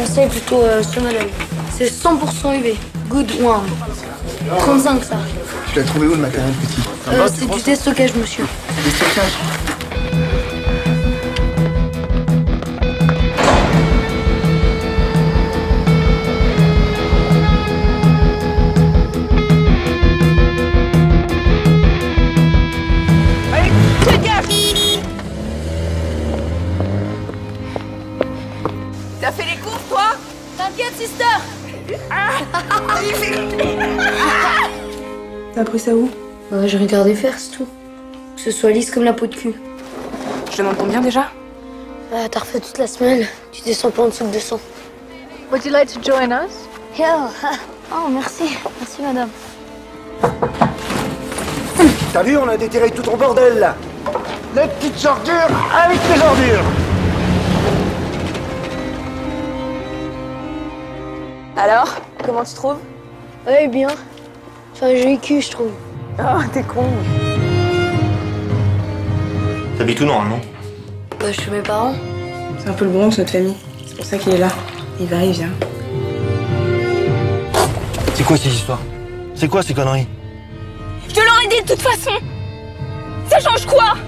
conseille plutôt ce modèle. C'est 100% UV. Good One. 35 ça. Tu l'as trouvé où le matériel petit? C'est du déstockage, monsieur. Déstockage? Allez, fais gaffe! T'as fait les courses, toi? T'inquiète, sister. T'as appris ça où? J'ai regardé faire, c'est tout. Que ce soit lisse comme la peau de cul. Je demande combien déjà? T'as refait toute la semaine. Tu descends pas en dessous de 200. Would you like to join us? Yeah. Oh, merci. Merci, madame. T'as vu, on a déterré tout ton bordel, là. Les petites ordures avec les ordures. Alors, comment tu trouves? Ouais, bien. C'est un joli cul, je trouve. Oh, t'es con. T'habites où normalement? Bah, chez mes parents. C'est un peu le Bronx, notre famille. C'est pour ça qu'il est là. Il va, il vient. C'est quoi ces histoires? C'est quoi ces conneries? Je te l'aurais dit de toute façon! Ça change quoi?